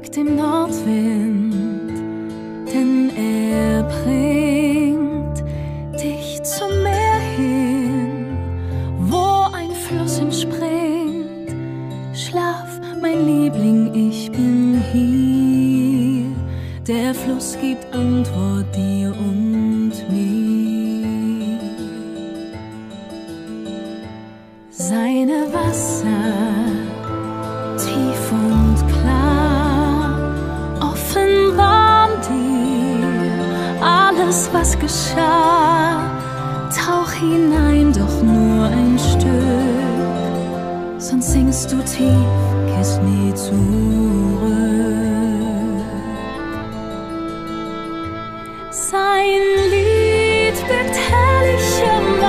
folgt dem Nordwind, denn er bringt dich zum Meer hin, wo ein Fluss entspringt. Schlaf, mein Liebling, ich bin hier. Der Fluss gibt Antwort dir und mir. Seine Wasser tief und klar offenbaren dir alles, was geschah. Tauch hinein, doch nur ein Stück, sonst sinkst du tief, kehrst nie zurück. Sein Lied birgt herrliche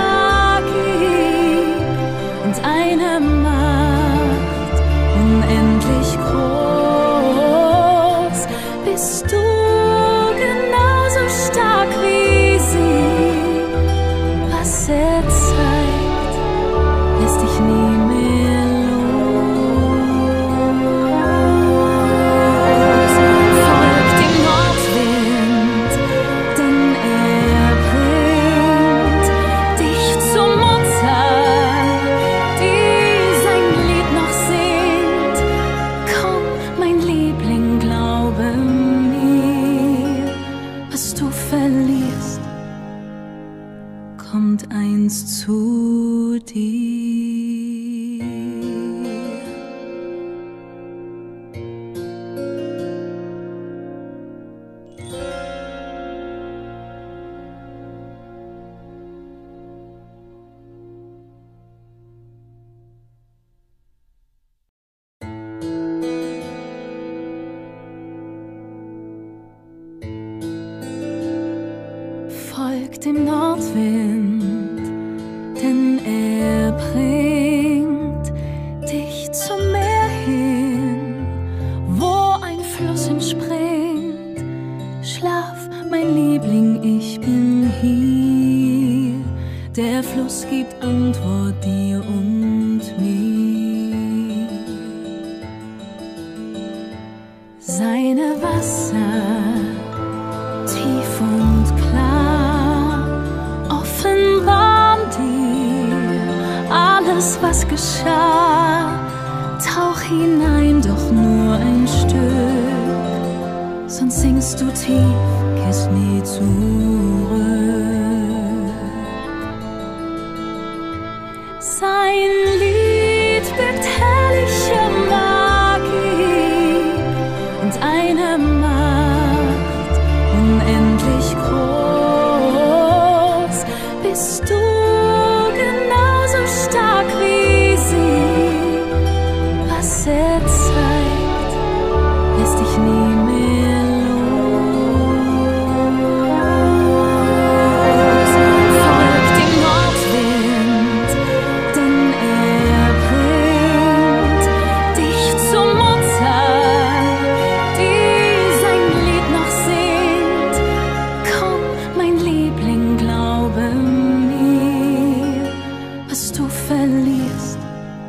Magie und eine Macht unendlich groß. Bist du genauso stark wie sie? Was er zeigt, lässt dich nie mehr los. Folg dem Nordwind, denn er bringt dich zur Mutter, die sein Lied noch singt. Komm, mein Liebling, glaube mir, was du verlierst, kommt einst zu dir. Folg dem Nordwind, denn er bringt dich zum Meer hin, wo ein Fluss entspringt. Schlaf, mein Liebling, ich bin hier. Der Fluss gibt Antwort dir und mir. Seine Wasser tief und klar offenbaren dir alles, was geschah. Tauch hinein, doch nur ein Stück, sonst sinkst du tief, kehrst nie zurück. Sein Lied birgt herrliche Magie und eine Macht unendlich groß. Bist du genauso stark wie sie? Was er zeigt, lässt dich nie mehr los. Folg dem Nordwind, denn er bringt dich zur Mutter, die sein Lied noch singt. Komm, mein Liebling, glaube mir, was du verlierst,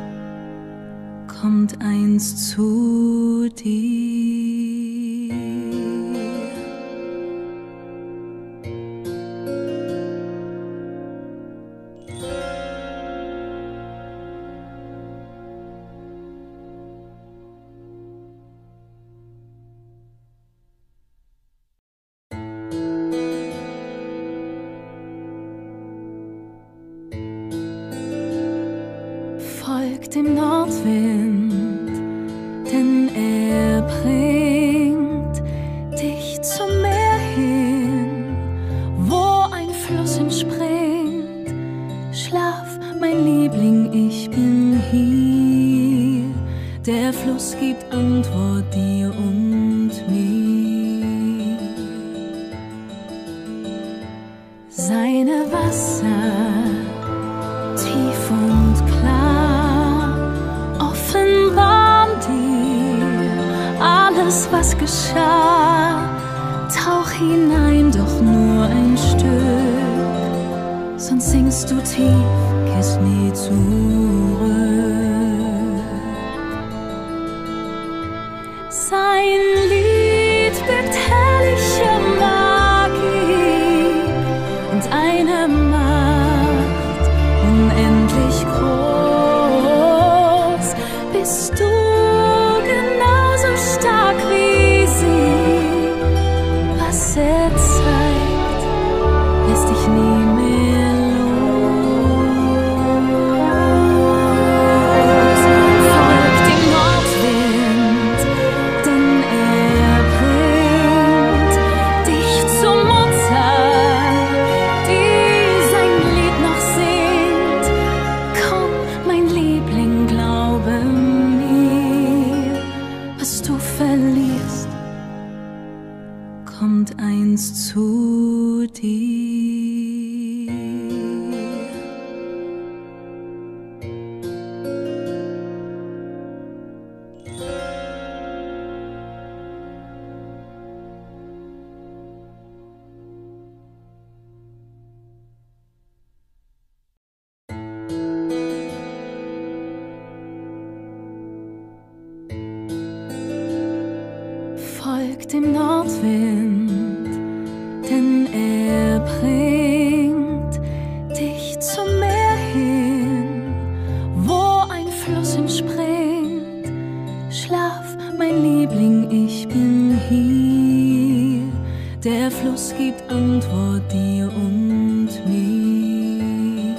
kommt einst zu dir. Folg dem Nordwind, denn er bringt dich zum Meer hin, wo ein Fluss entspringt. Schlaf, mein Liebling, ich bin hier. Der Fluss gibt Antwort dir und mir. Seine Wasser tief und klar offenbaren dir alles, was geschah. Tauch hinein, doch nur ein Stück, sonst sinkst du tief, kehrst nie zurück. Sein Macht, unendlich groß, bist du genauso stark wie sie. Was er zeigt, lässt dich nie mehr los. Folg dem Nordwind, denn er bringt dich zur Mutter, die sein Lied noch singt. Komm, mein Liebling, glaube mir, was du verlierst, kommt einst zu dir. Folg dem Nordwind, denn er bringt dich zum Meer hin, wo ein Fluss entspringt. Schlaf, mein Liebling, ich bin hier. Der Fluss gibt Antwort dir und mir.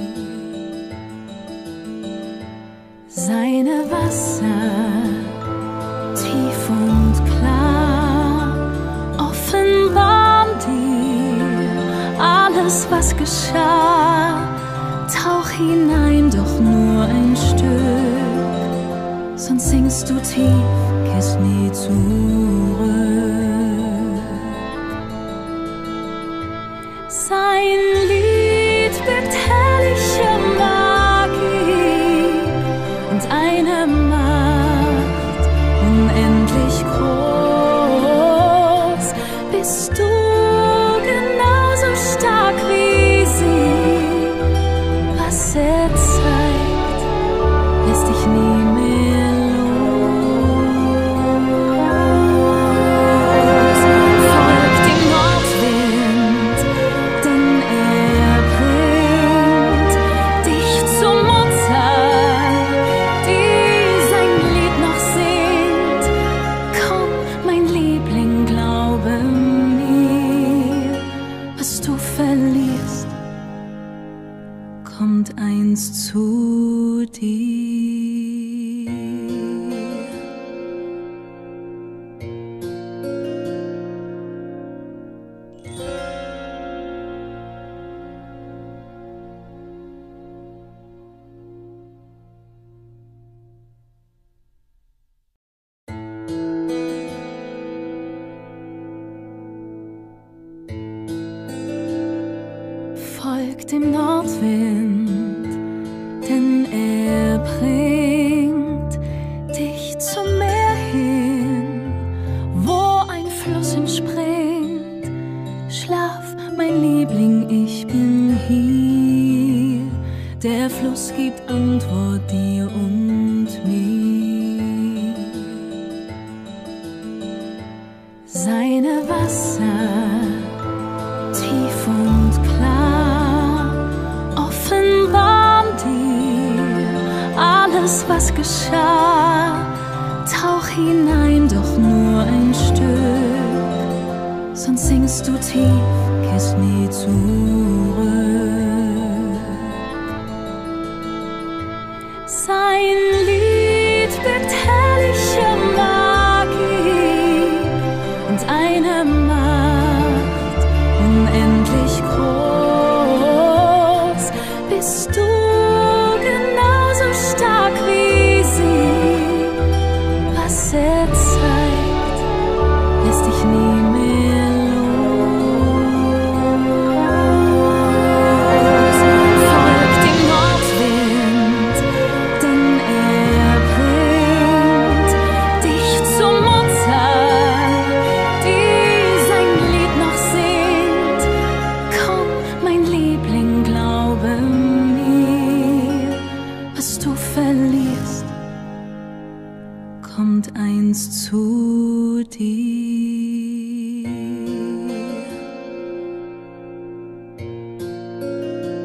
Seine Wasser, tief und klar, offenbaren dir alles, was geschah. Tauch hinein, doch nur ein Stück, sonst sinkst du tief, kehrst nie zurück. Sein Lied birgt herrliche Magie und eine Macht, unendlich groß, bist du genauso stark wie sie. Was er zeigt, lässt dich nie mehr los. Folg dem Nordwind, denn er bringt dich zur Mutter, die sein Lied noch singt. Komm, mein Liebling, glaube mir, was du verlierst, kommt einst zu dir. Folg dem Nordwind, denn er bringt dich zum Meer hin, wo ein Fluss entspringt. Schlaf, mein Liebling, ich bin hier. Der Fluss gibt Antwort dir und mir. Seine Wasser, tief und klar, offenbaren dir alles, was geschah. Tauch hinein, doch nur ein Stück, sonst sinkst du tief, kehrst nie zurück. Sein Lied birgt herrliche Magie und eine Macht, unendlich groß, bist du genauso stark wie sie. Was er zeigt, lässt dich nie mehr los. Folg dem Nordwind, denn er bringt dich zur Mutter, die sein Lied noch singt. Komm, mein Liebling, glaube mir, was du verlierst, kommt einst zu dir.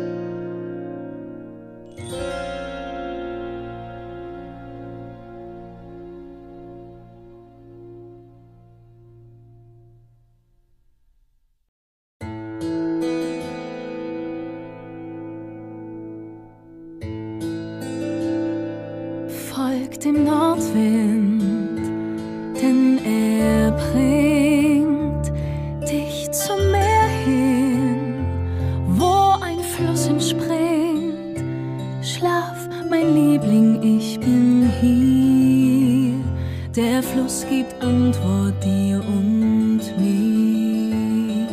Folg dem Nordwind, denn er bringt dich zum Meer hin, wo ein Fluss entspringt. Schlaf, mein Liebling, ich bin hier. Der Fluss gibt Antwort dir und mir.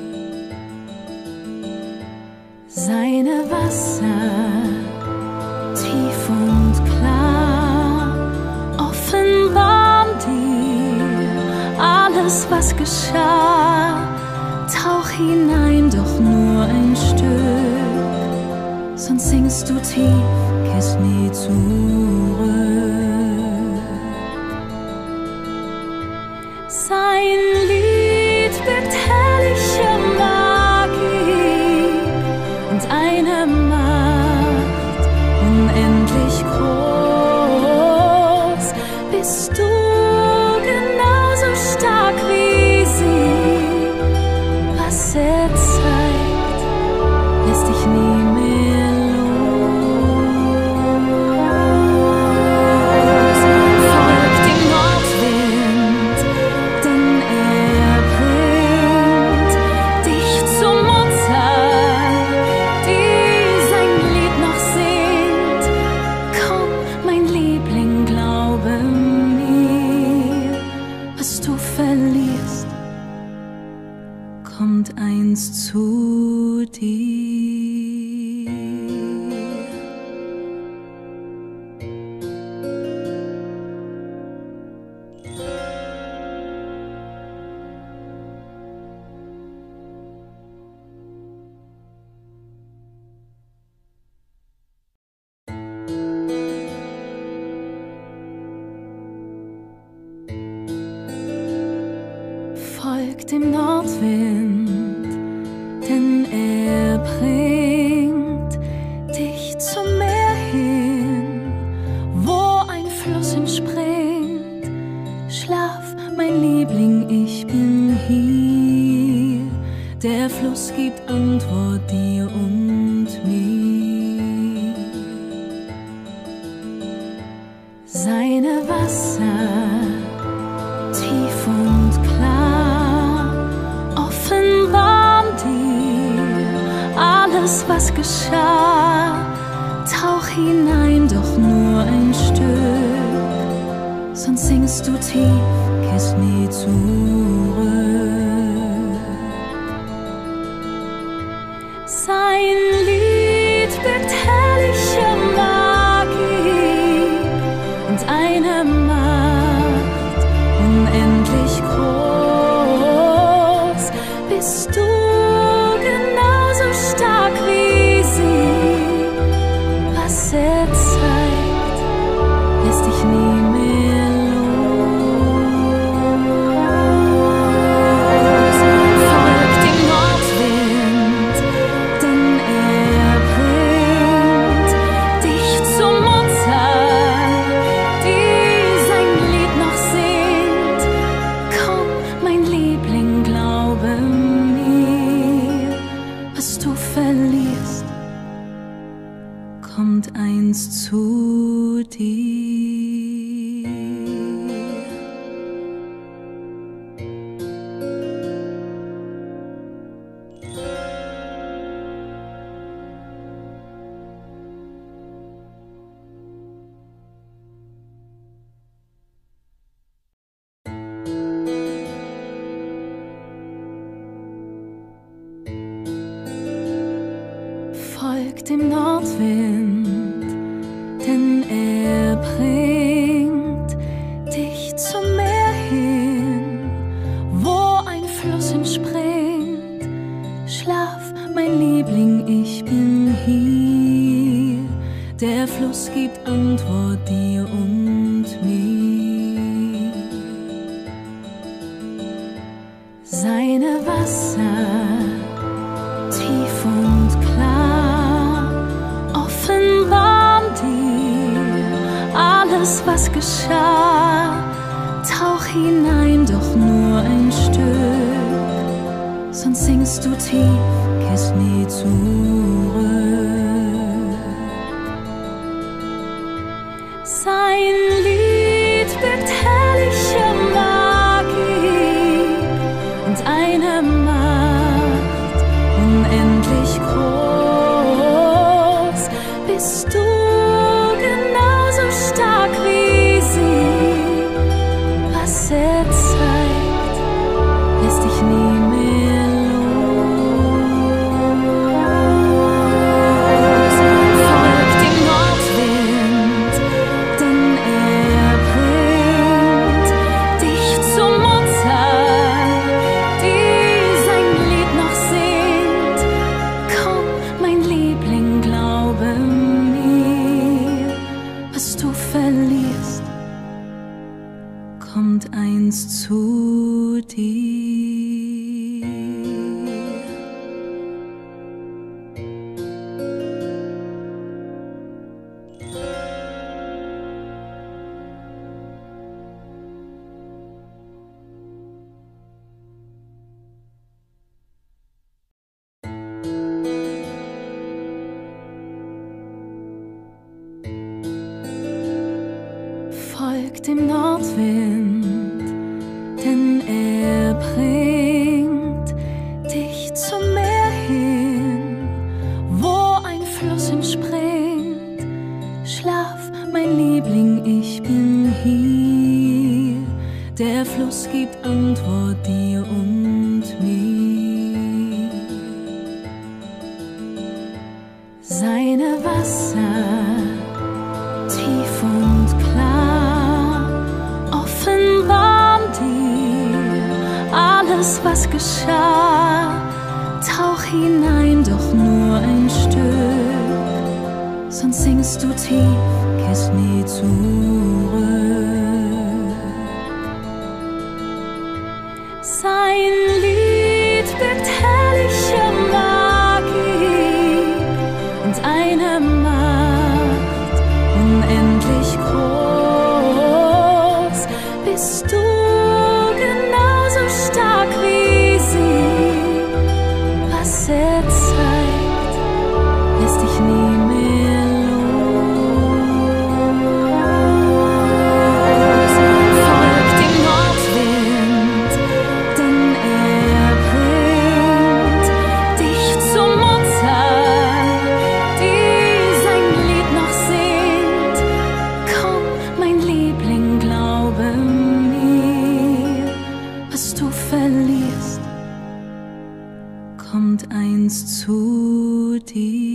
Seine Wasser tief und klar offenbaren dir alles, was geschah. Tauch hinein, doch nur ein Stück, sonst sinkst du tief, kehrst nie zurück. Sein Lied birgt herrliche Magie und eine Macht unendlich groß. Bist du genauso stark wie sie? Was er zeigt, lässt dich nie mehr los. Folg dem Nordwind, denn er bringt dich zur Mutter, die sein Lied noch singt. Komm, mein Liebling, glaube mir, was du verlierst, kommt einst zu dir. Folg dem Nordwind, denn er bringt dich zum Meer hin, wo ein Fluss entspringt. Schlaf, mein Liebling, ich bin hier. Der Fluss gibt Antwort dir und mir. Seine Wasser tief und klar offenbaren dir alles, was geschah. Tauch hinein, doch nur ein Stück, sonst sinkst du tief, kehrst nie zurück. Sein Lied birgt herrliche Magie und eine Macht unendlich groß. Bist du genauso stark wie sie? Was er zeigt, lässt dich nie mehr los. Folg dem Nordwind, denn er bringt dich zur Mutter, die sein Lied noch singt. Komm, mein Liebling, glaube mir, was du verlierst, kommt einst zu dir. Folg dem Nordwind, denn er bringt dich zum Meer hin, wo ein Fluss entspringt. Schlaf, mein Liebling, ich bin hier. Der Fluss gibt Antwort dir und mir. Seine Wasser tief und klar offenbaren dir alles, was geschah. Tauch hinein, doch nur ein Stück, sonst sinkst du tief, kehrst nie zurück. Sein eins zu dir. Folg dem Nordwind, denn er bringt dich zum Meer hin, wo ein Fluss entspringt. Schlaf, mein Liebling, ich bin hier. Der Fluss gibt Antwort dir und mir. Seine Wasser tief und klar offenbaren dir alles, was geschah. Tauch hinein, doch nur ein Stück, sonst sinkst du tief, kehrst nie zurück. Sein Lied birgt herrliche Magie und eine Macht unendlich groß. Bist du genauso stark wie sie? Was er zeigt, lässt dich nie mehr los. Folg dem Nordwind, denn er bringt dich zur Mutter, die sein Lied noch singt. Komm, mein Liebling, glaube mir, was du verlierst, kommt einst zu dir.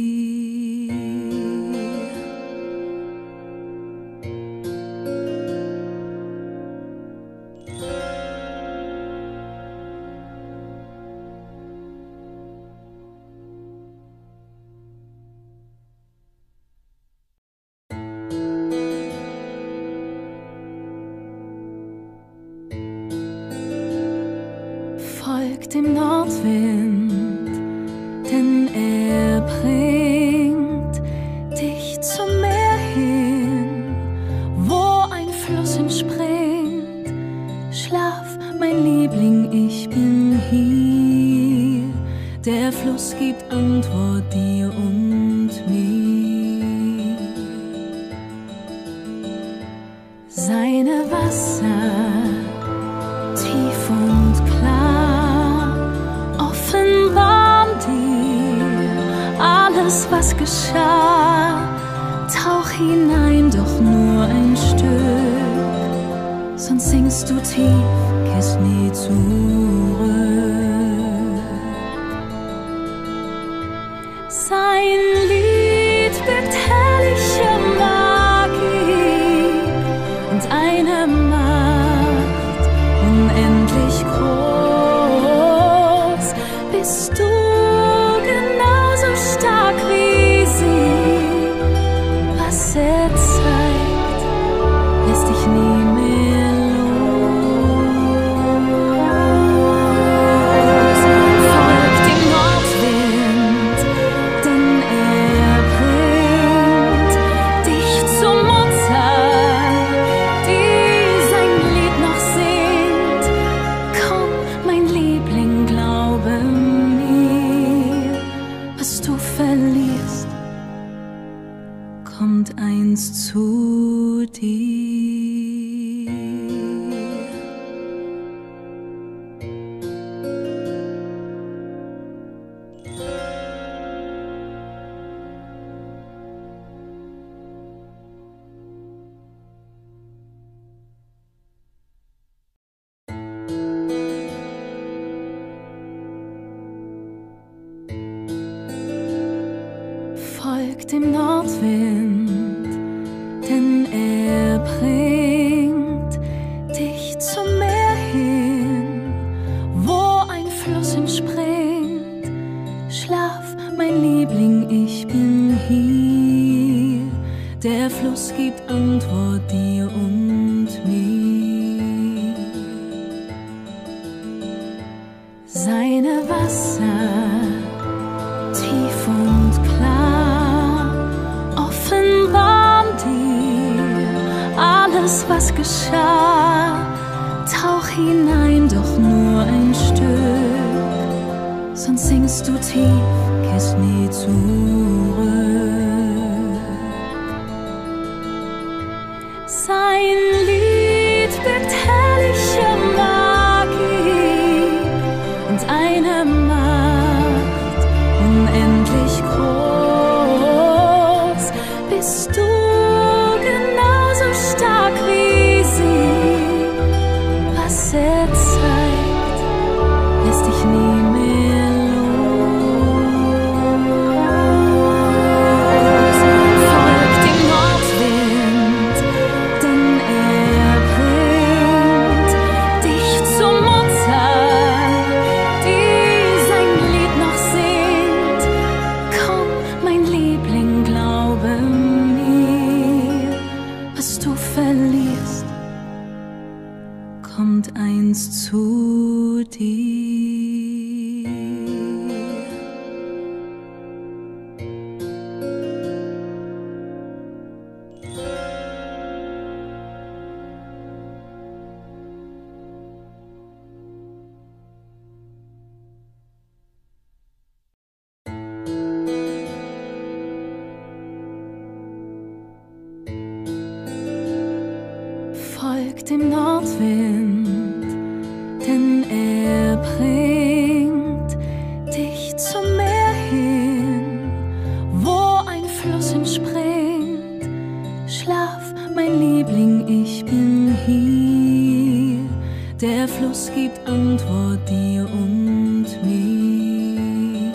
Folg dem Nordwind, denn er bringt dich zum Meer hin, wo ein Fluss entspringt. Schlaf, mein Liebling, ich bin hier. Der Fluss gibt Antwort dir und mir. Seine Wasser tief und klar offenbaren dir alles, was geschah. Tauch hinein, doch nur ein Stück, sonst sinkst du tief, kehrst nie zurück. Sein Lied birgt herrliche Magie und eine Macht unendlich groß. Bist du genauso stark wie sie? Was er zeigt, lässt dich nie mehr los. Folg dem Nordwind, denn er bringt dich zur Mutter, die sein Lied noch singt. Komm, mein Liebling, glaube mir, was du verlierst, kommt einst zu dir. Folg dem Nordwind, denn er bringt dich zum Meer hin, wo ein Fluss entspringt. Schlaf, mein Liebling, ich bin hier. Der Fluss gibt Antwort dir und mir. alles, was geschah. Tauch hinein, doch nur ein Stück, sonst sinkst du tief, kehrst nie zurück. Sein Lied birgt herrliche Magie und eine Macht unendlich groß. Bist du genauso stark wie sie? Was er zeigt, lässt dich nie mehr los. Folg dem Nordwind, denn er bringt dich zur Mutter, die sein Lied noch singt. Komm, mein Liebling, glaube mir, was du verlierst, kommt einst zu dir. Folg dem Nordwind, denn er bringt dich zum Meer hin, wo ein Fluss entspringt. Schlaf, mein Liebling, ich bin hier. Der Fluss gibt Antwort dir und mir.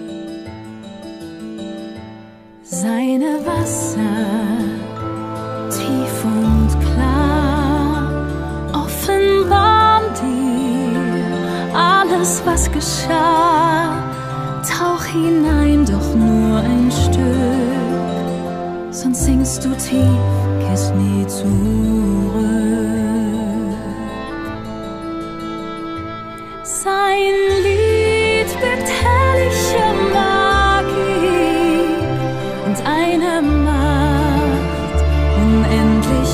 Seine Wasser tief und klar offenbaren dir alles, was geschah. Tauch hinein, doch nur ein Stück, sonst sinkst du tief, kehrst nie zurück. Sein Lied birgt herrliche Magie und eine Macht unendlich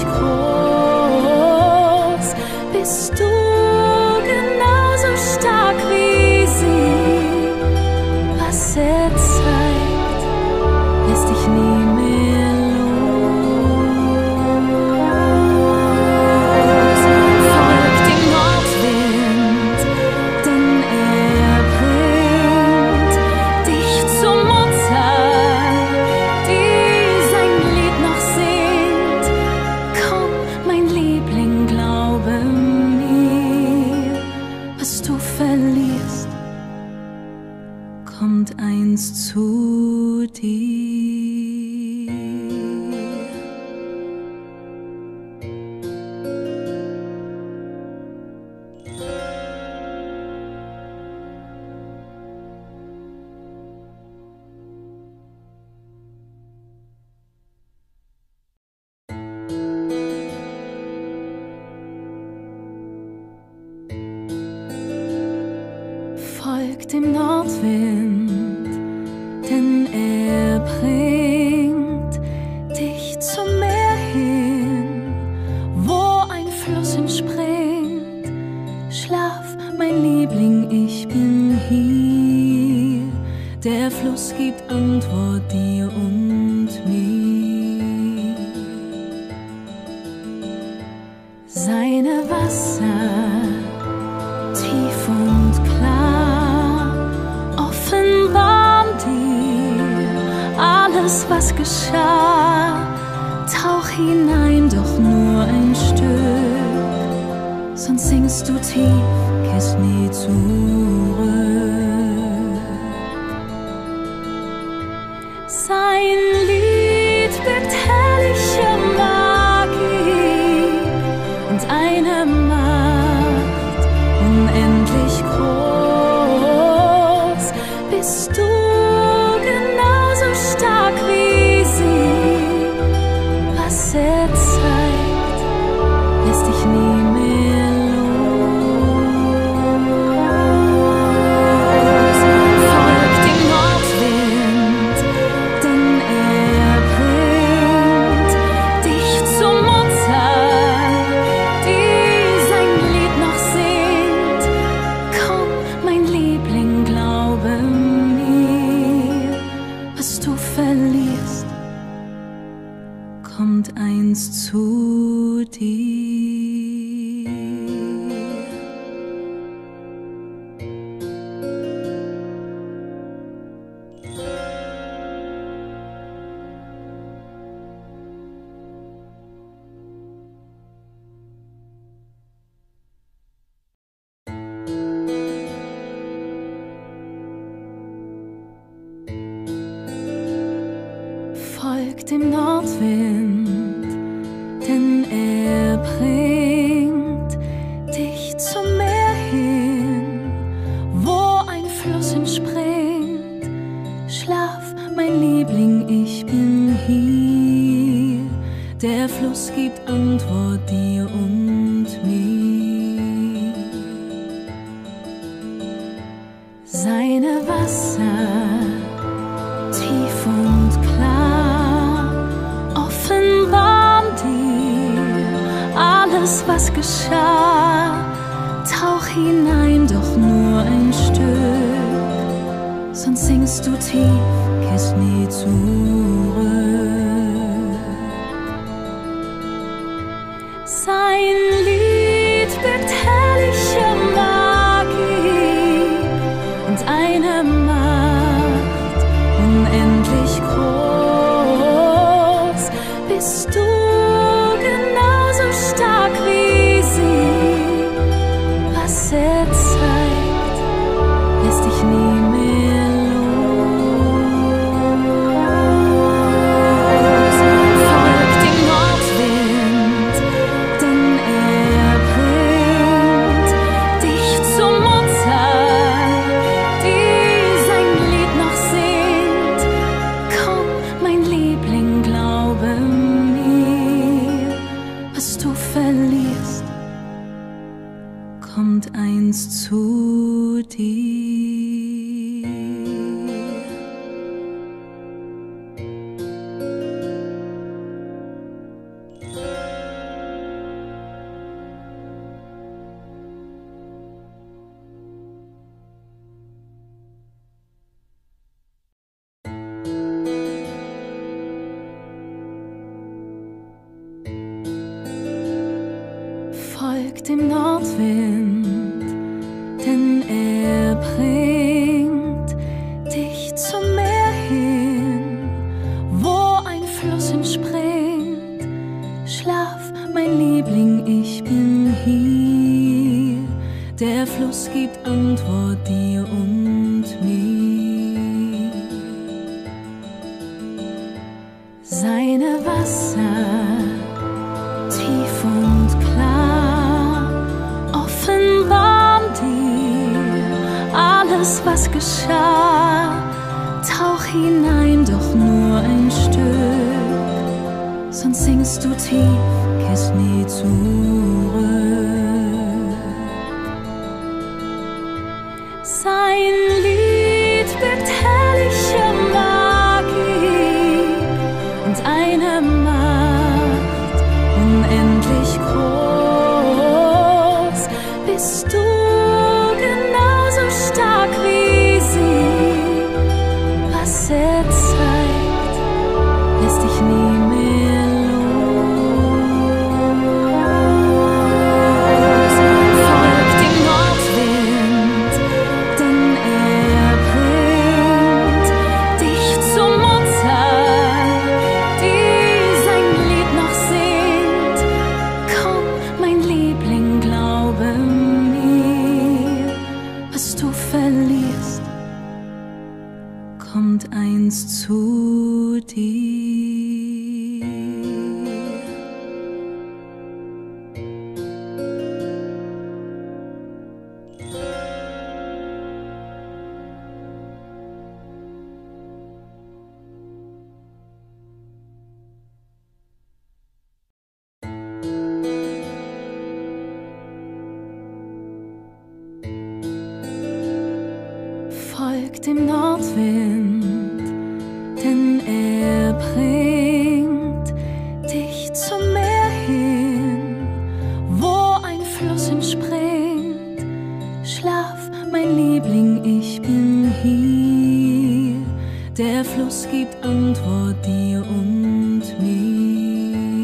groß. Bist du genauso stark wie sie? Was er zeigt, lässt dich nie mehr los. Folg dem Nordwind, denn er bringt dich zur Mutter, die sein Lied noch singt. Komm, mein Liebling, glaube mir, was du verlierst, kommt einst zu dir. Folg dem Nordwind, denn er bringt dich zum Meer hin, wo ein Fluss entspringt. Schlaf, mein Liebling, ich bin hier. Der Fluss gibt Antwort dir und mir. Seine Wasser tief und klar offenbaren dir alles, was geschah. Tauch hinein, doch nur ein Stück, sonst sinkst du tief, kehrst nie zurück. Sein Lied birgt herrliche Magie und eine Macht unendlich groß. Bist du genauso stark wie sie? Was er zeigt, lässt dich nie mehr los. Folg dem Nordwind, denn er bringt kommt einst zu dir. Folg dem Nordwind, denn er bringt dich zum Meer hin, wo ein Fluss entspringt. Schlaf, mein Liebling, ich bin hier. Der Fluss gibt Antwort dir und mir. Seine Wasser tief und klar offenbaren dir alles, was geschah. Tauch hinein, doch nur ein Stück, sonst sinkst du tief, kehrst nie zurück. Sein Lied birgt herrliche Magie und eine Macht unendlich groß. Bist du genauso stark wie sie? Was er zeigt, lässt dich nie mehr los. Folg dem Nordwind, denn er bringt dich zur Mutter, die sein Lied noch singt. Komm, mein Liebling, glaube mir, was du verlierst, kommt einst zu dir. Folg dem Nordwind, denn er bringt dich zum Meer hin, wo ein Fluss entspringt. Schlaf, mein Liebling, ich bin hier. Der Fluss gibt Antwort dir und mir. Seine Wasser tief und klar offenbaren dir alles, was geschah. Tauch hinein, doch nur ein Stück, sonst sinkst du tief, kehrst nie zurück. Sein Lied birgt herrliche Magie und eine Macht unendlich groß. Bist du genauso stark wie sie? Was er zeigt, lässt dich nie mehr los. Folg dem Nordwind, denn er bringt dich zur Mutter, die sein Lied noch singt. Komm, mein Liebling, glaube mir, was du verlierst, kommt einst zu dir. Folg dem Nordwind, denn er bringt dich zum Meer hin, wo ein Fluss entspringt. Schlaf, mein Liebling, ich bin hier. Der Fluss gibt Antwort dir und mir.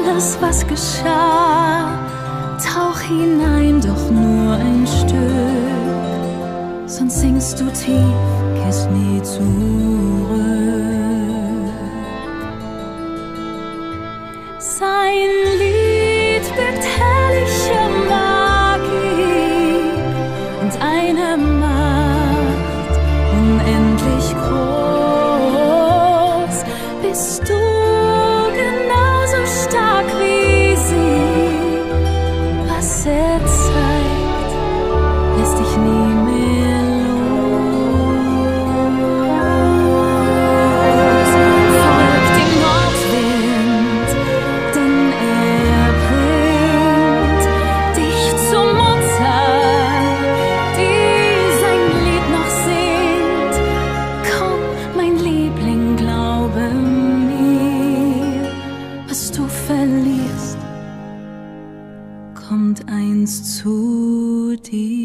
alles, was geschah, tauch hinein, doch nur ein Stück, sonst sinkst du tief, kehrst nie zurück. Sein Lied birgt herrliche Magie und eine Macht unendlich groß. Bist du genauso stark wie sie? Was er zeigt, lässt dich nie mehr los. Folg dem Nordwind, denn er bringt dich zur Mutter, die sein Lied noch singt. Komm, mein Liebling, glaube mir, was du verlierst, kommt einst zu dir.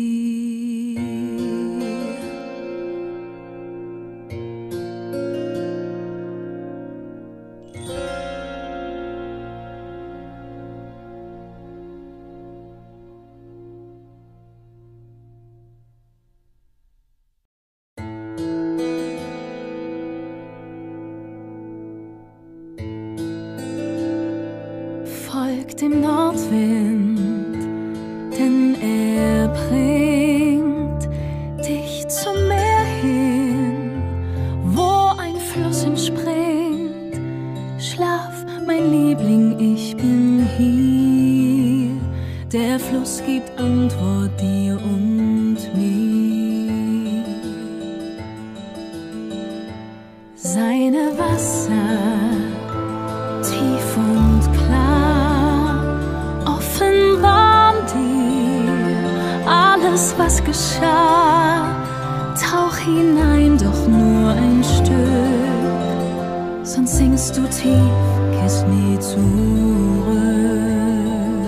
Folg dem Nordwind, denn er bringt dich zum Meer hin, wo ein Fluss entspringt. Schlaf, mein Liebling, ich bin hier. Der Fluss gibt Antwort dir und mir. Seine Wasser tief und klar offenbaren dir alles, was geschah. Tauch hinein, doch nur ein Stück, sonst sinkst du tief, kehrst nie zurück.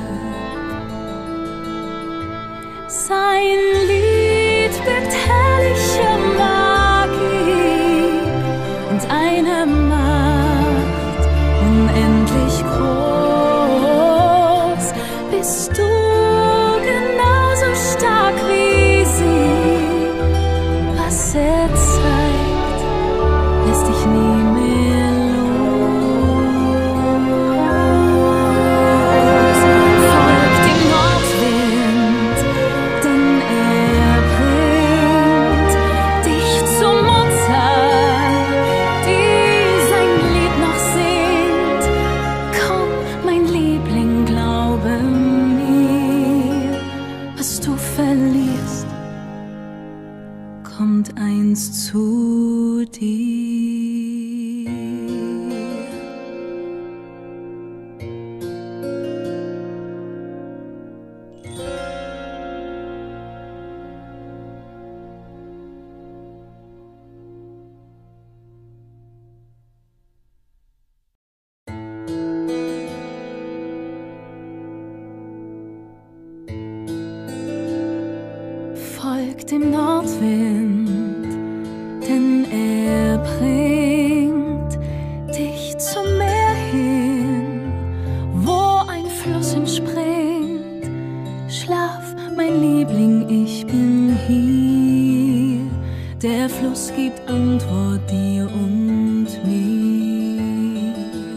Sein Lied birgt herrliche Magie und eine Macht unendlich groß. Bist du genauso stark wie sie? Was er zeigt, lässt dich nie mehr los. Folg dem Nordwind, denn er bringt dich zur Mutter, die sein Lied noch singt. Komm, mein Liebling, glaube mir, was du verlierst, kommt einst zu dir. Folg dem Nordwind, denn er bringt dich zum Meer hin, wo ein Fluss entspringt. Schlaf, mein Liebling, ich bin hier. Der Fluss gibt Antwort dir und mir.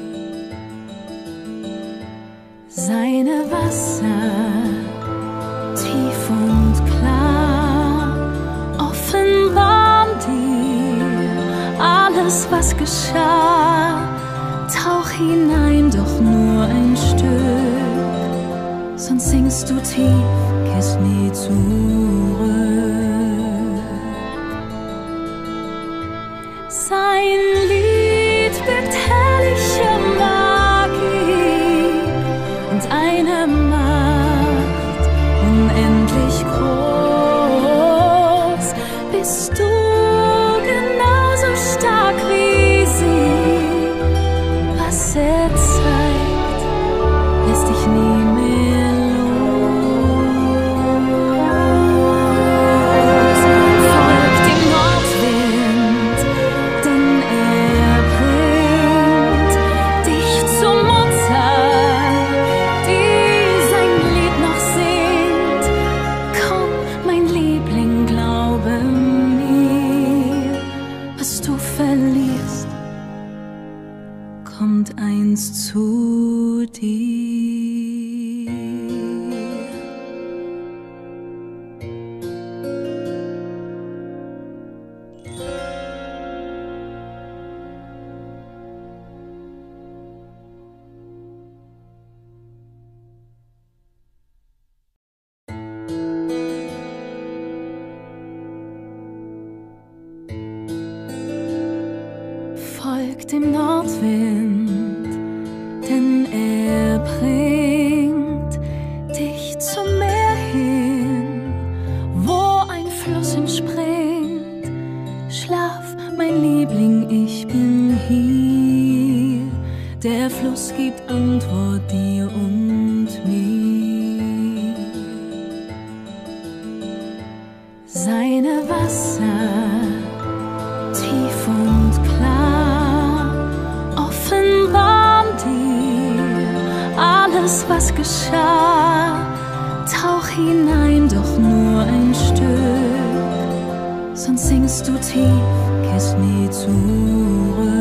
Seine Wasser tief und klar offenbaren dir alles, was geschah. Tauch hinein, doch nur ein Stück, sonst sinkst du tief, kehrst nie zurück. Sein Lied birgt herrliche Magie und eine Macht unendlich groß. Bist du genauso stark wie sie? Was er zeigt, lässt dich nie mehr los. zu dir. Folg dem Nordwind, denn er bringt dich zum Meer hin, wo ein Fluss entspringt. Schlaf, mein Liebling, ich bin hier. Der Fluss gibt Antwort dir und mir. Seine Wasser tief und klar offenbaren dir alles, was geschah. Tauch hinein, doch nur ein Stück, sonst sinkst du tief, kehrst nie zurück.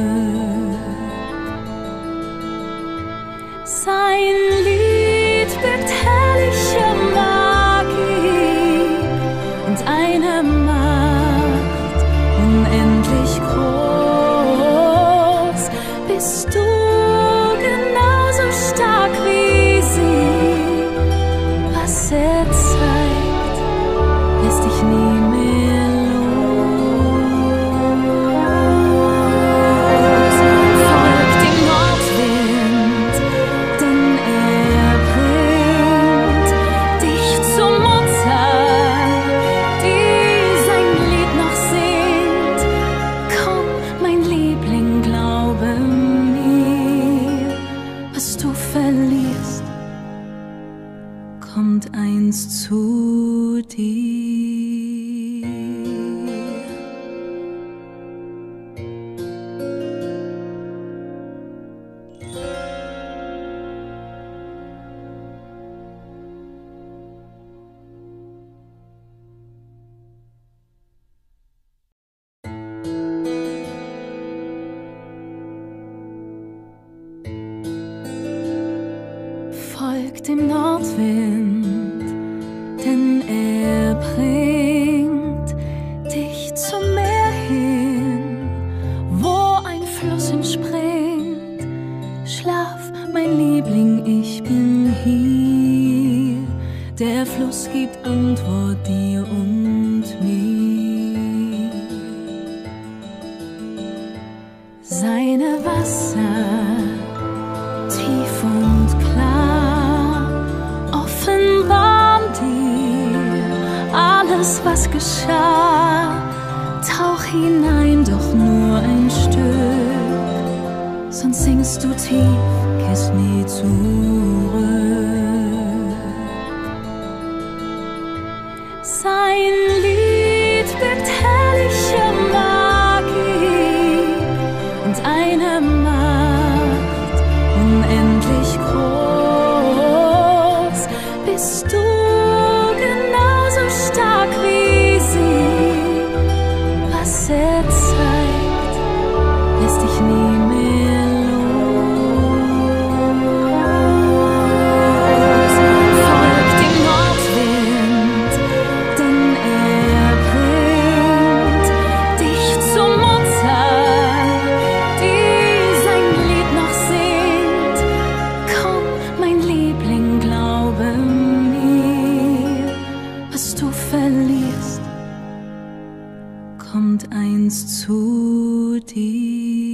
Sein Lied birgt herrliche Magie und eine Macht unendlich groß. Bist du genauso stark wie sie? Was er zeigt, lässt dich nie mehr los. Folg dem Nordwind, denn er bringt dich zur Mutter, die sein Lied noch singt. Komm, mein Liebling, glaube mir, was du verlierst, kommt einst zu dir. Folg dem Nordwind, denn er bringt dich zum Meer hin, wo ein Fluss entspringt. Schlaf, mein Liebling, ich bin hier. Der Fluss gibt Antwort dir und mir. Seine Wasser tief und klar offenbaren dir alles, was geschah. Tauch hinein, doch nur ein Stück, sonst sinkst du tief, kehrst nie zurück. Sein Lied birgt herrliche Magie und eine Macht unendlich groß. Bist du genauso stark wie sie? Was er zeigt, lässt dich nie mehr los. Folg dem Nordwind, denn er bringt dich zur Mutter, die sein Lied noch singt. Komm, mein Liebling, glaube mir, was du verlierst, kommt einst zu dir.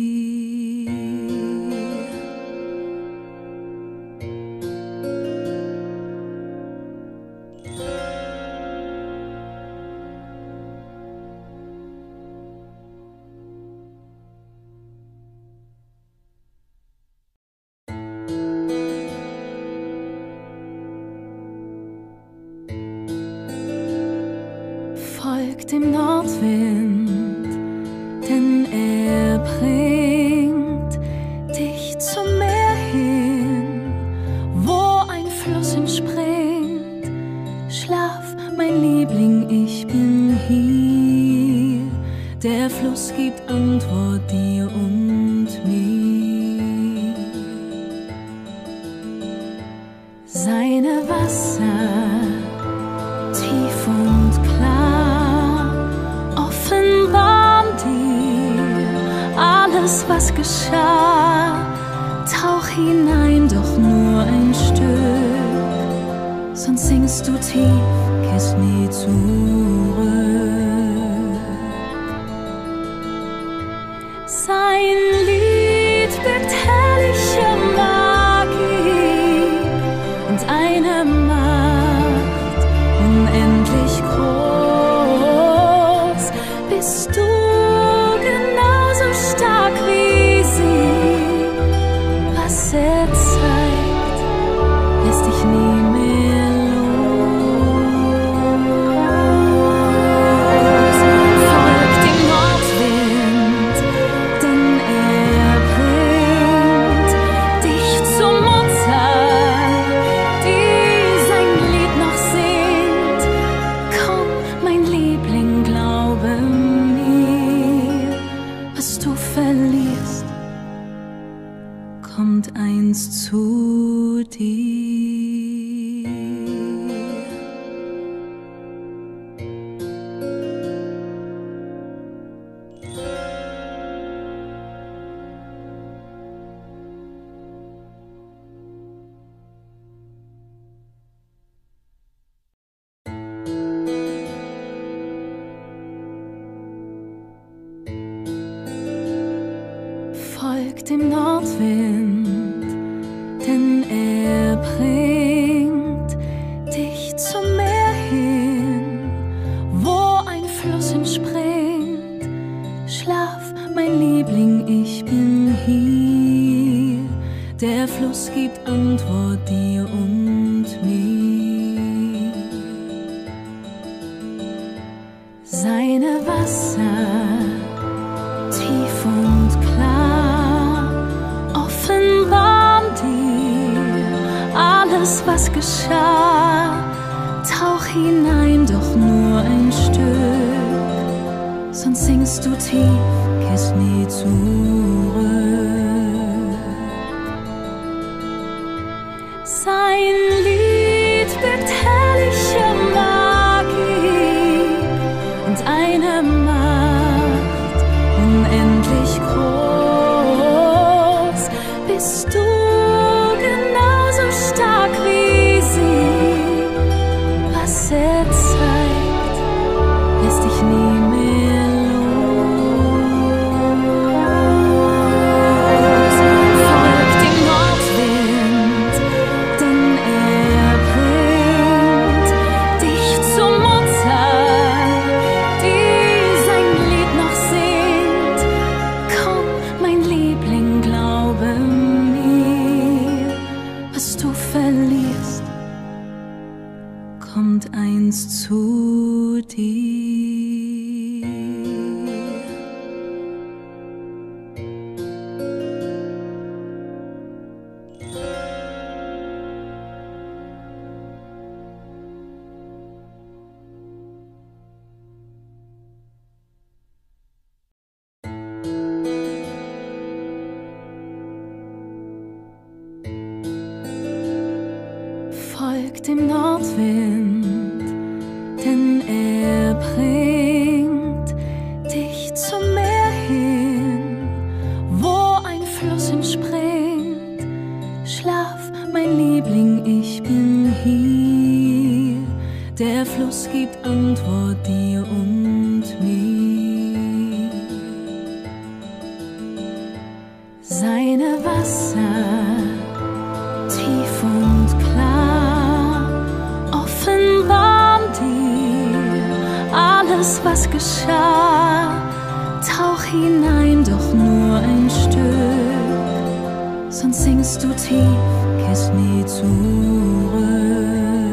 Folg dem Nordwind, denn er bringt dich zum Meer hin, wo ein Fluss entspringt. Schlaf, mein Liebling, ich bin hier. Der Fluss gibt Antwort dir und mir. Wasser, tief und klar, offenbaren dir alles, was geschah. Tauch hinein, doch nur ein Stück, sonst sinkst du tief, kehrst nie zurück. Sein Lied birgt herrliche Magie und eine Macht unendlich groß. Bist du genauso stark wie sie? Was er zeigt, lässt dich nie mehr los. Folg dem Nordwind, denn er bringt dich zur Mutter, die sein Lied noch singt. Komm, mein Liebling, glaube mir, was du verlierst, kommt einst zu dir. Folg dem Nordwind, denn er bringt dich zum Meer hin, wo ein Fluss entspringt. Schlaf, mein Liebling, ich bin hier. Der Fluss gibt Antwort dir und mir. Seine Wasser, tief und klar, offenbaren dir alles, was geschah. Tauch hinein, doch nur ein Stück, sonst sinkst du tief, kehrst nie zurück. Sein Lied birgt herrliche Magie und eine Macht unendlich groß. Bist du genauso stark wie sie? Was er zeigt, lässt dich nie mehr los. Folg dem Nordwind, denn er bringt dich zur Mutter, die sein Lied noch singt. Komm, mein Liebling, glaube mir, was du verlierst, kommt einst zu dir. Folg dem Nordwind, denn er bringt dich zum Meer hin, wo ein Fluss entspringt. Schlaf, mein Liebling, ich bin hier. Der Fluss gibt Antwort dir und mir. Seine Wasser, tief und klar, offenbaren dir alles, was geschah. Tauch hinein, doch nur ein Stück, sonst sinkst du tief, kehrst nie zurück.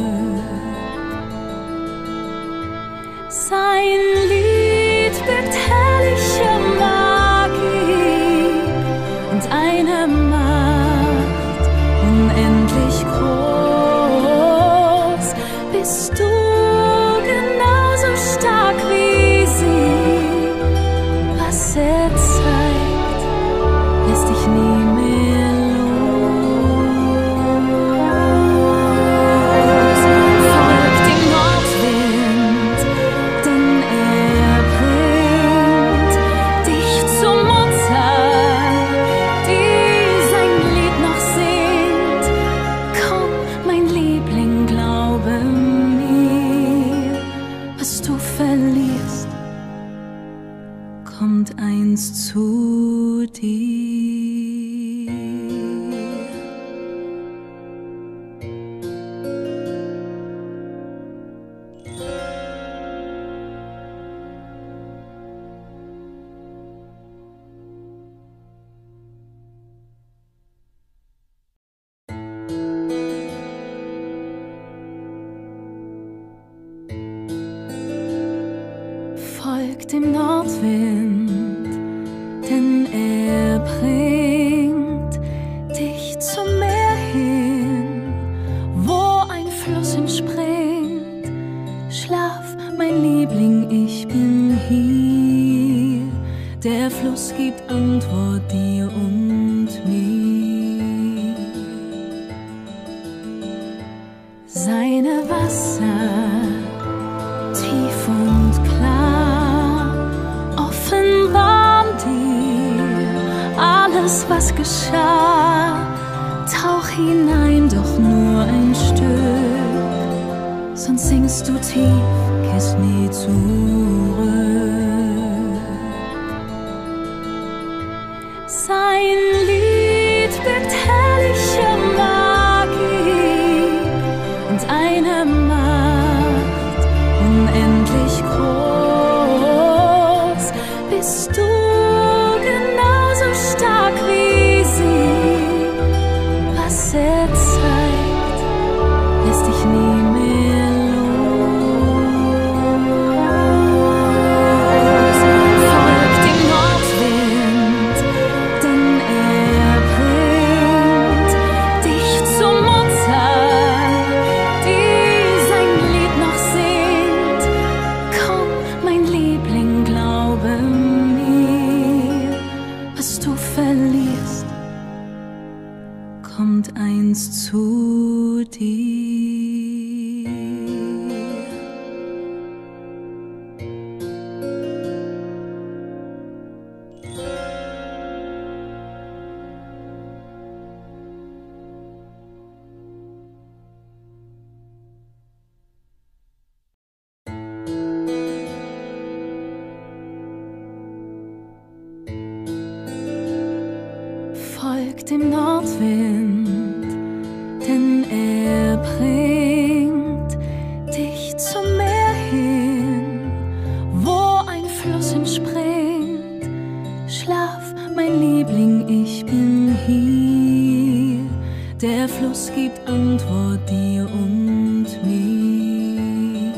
Sein Lied birgt herrliche Magie und eine Macht unendlich groß. Bist du genauso stark wie sie? Was er zeigt, lässt dich nie mehr los. folgt dem Nordwind, denn er bringt dich zum Meer hin, wo ein Fluss entspringt. Schlaf, mein Liebling, ich bin hier. Der Fluss gibt Antwort dir und mir. Seine Wasser tief und klar offenbaren dir alles, was geschah. Tauch hinein, doch nur ein Stück, sonst sinkst du tief, kehrst nie zurück. Sein Lied birgt herrliche Magie und eine Macht unendlich groß. Bist du genauso stark wie sie? Was er zeigt, lässt dich nie mehr los. Folg dem Nordwind, denn er bringt dich zur Mutter, die sein Lied noch singt. Komm, mein Liebling, glaube mir, was du verlierst, kommt einst zu dir. Folg dem Nordwind, denn er bringt dich zum Meer hin, wo ein Fluss entspringt. Schlaf, mein Liebling, ich bin hier. Der Fluss gibt Antwort dir und mir.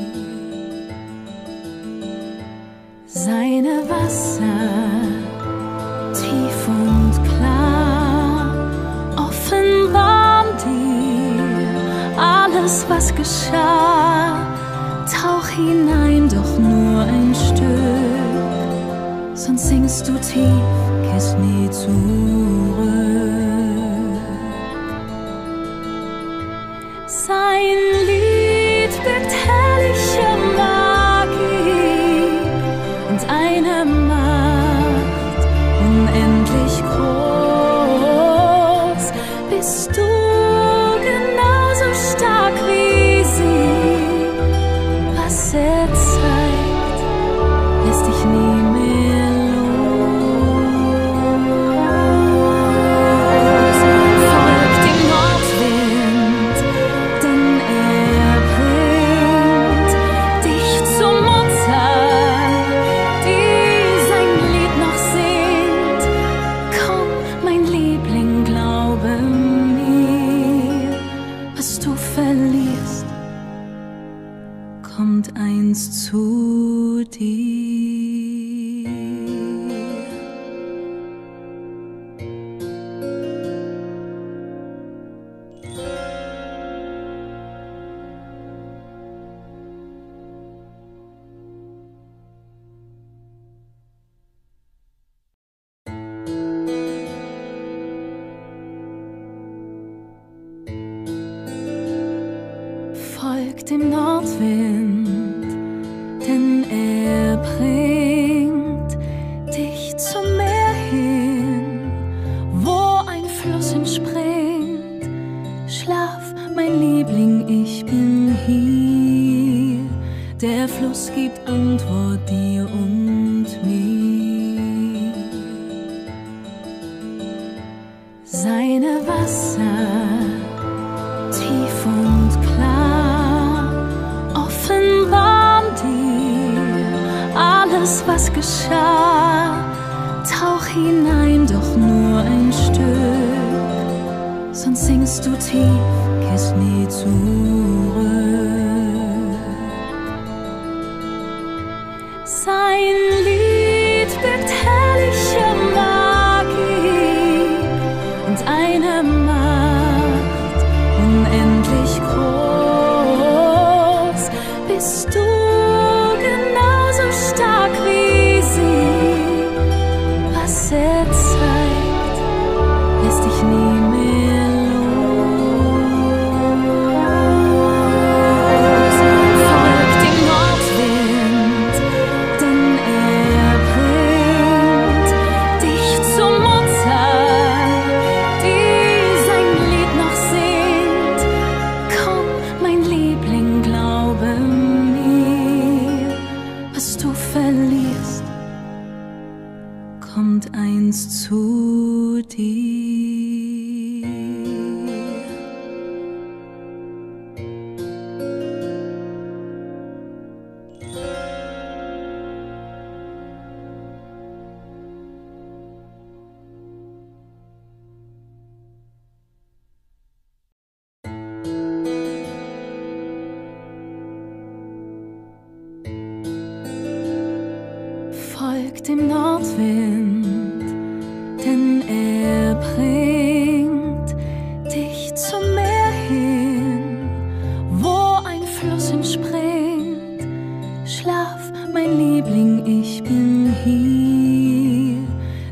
Seine Wasser tief und klar offenbaren dir alles, was geschah. Tauch hinein, doch nur ein Stück, sonst sinkst du tief, kehrst nie zurück. Sein Lied birgt herrliche Magie und eine Macht unendlich groß. Bist du genauso stark wie sie? Was er zeigt, lässt dich nie mehr los. Folg dem Nordwind, denn er bringt dich zur Mutter, die sein Lied noch singt. Komm, mein Liebling, glaube mir, was du verlierst, kommt einst zu dir. Folg dem Nordwind, denn er bringt dich zum Meer hin, wo ein Fluss entspringt. Schlaf, mein Liebling, ich bin hier. Der Fluss gibt Antwort dir und mir. Seine Wasser tief und klar offenbaren dir alles, was geschah. Tauch hinein, doch nur ein Stück, sonst sinkst du tief, kehrst nie zurück. Sein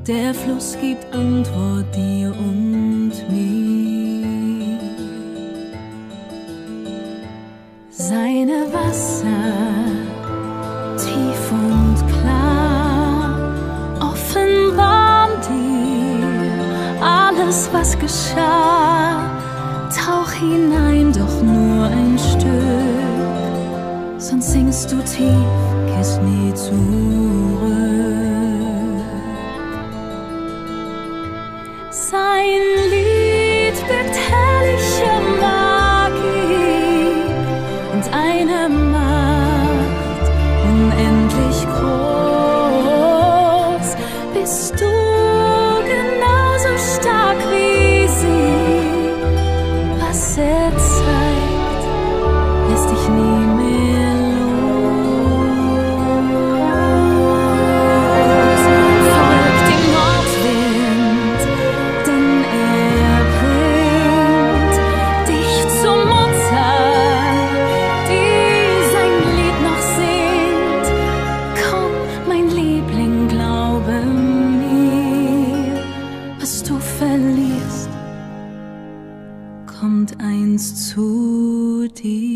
Der Fluss gibt Antwort dir und mir. Seine Wasser, tief und klar, offenbaren dir alles, was geschah. Tauch hinein, doch nur ein Stück, sonst sinkst du tief, kehrst nie zurück. Sein Lied birgt herrliche Magie und eine Macht unendlich groß. Bist du genauso stark wie sie? Was er zeigt, lässt dich nie mehr los. Folg dem Nordwind, denn er bringt dich zur Mutter, die sein Lied noch singt. Komm, mein Liebling, glaube mir, was du verlierst, kommt einst zu dir.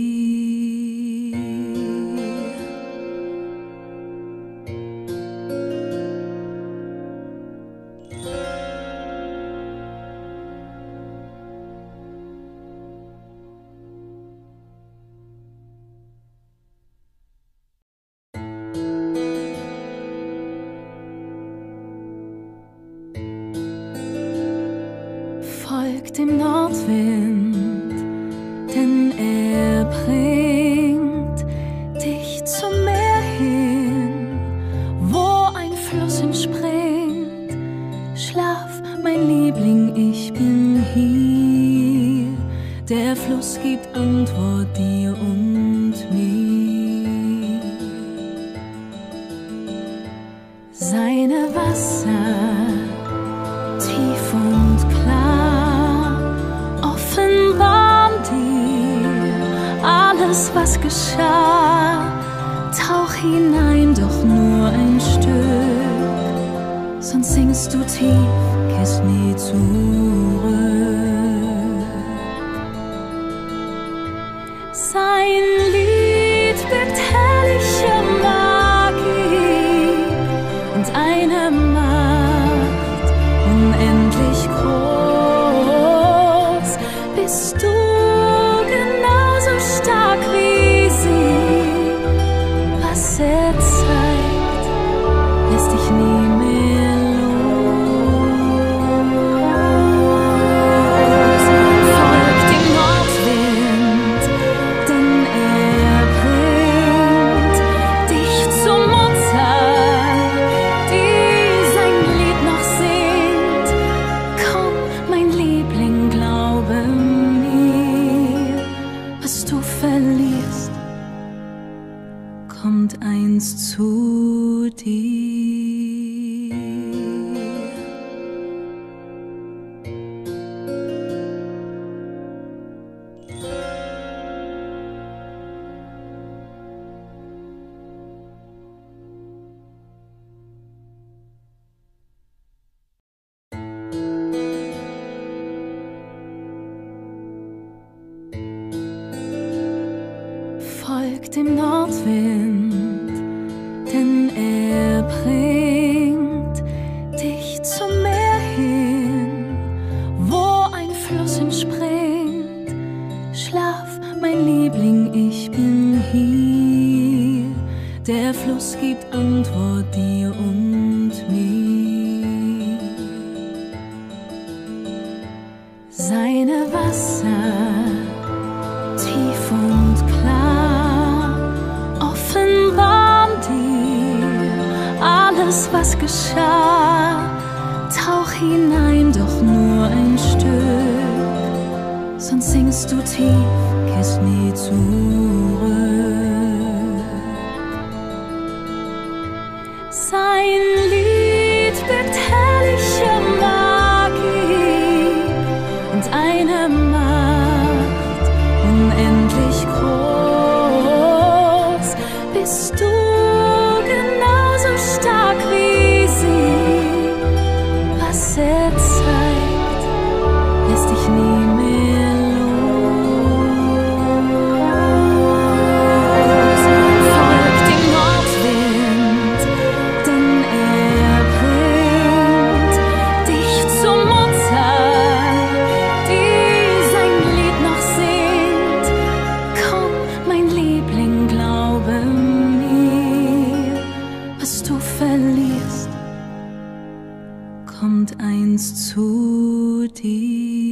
Folg dem Nordwind, denn er bringt dich zum Meer hin, wo ein Fluss entspringt. Schlaf, mein Liebling, ich bin hier. Der Fluss gibt Antwort dir und mir. Seine Wasser, tief und klar, offenbaren dir alles, was geschah. Tauch hinein, doch nur ein Stück, sonst sinkst du tief, kehrst nie zurück. Sein Lied birgt herrliche Magie und eine Macht unendlich groß. Bist du genauso stark wie sie? Was er zeigt, lässt dich nie mehr los. Folg dem Nordwind, denn er bringt dich zur Mutter, die sein Lied noch singt. Komm, mein Liebling, glaube mir, was du verlierst, kommt einst zu dir. Folg dem Nordwind, denn er bringt dich zum Meer hin, wo ein Fluss entspringt. Schlaf, mein Liebling, ich bin hier. Der Fluss gibt Antwort dir und mir. Seine Wasser, tief und klar, offenbaren dir alles, was geschah. Tauch hinein, doch nur ein Stück, sonst sinkst du tief, kehrst nie zurück. Sein Lied birgt herrliche Magie und eine Macht unendlich groß. Bist du genauso stark wie sie? du verlierst, kommt eins zu dir.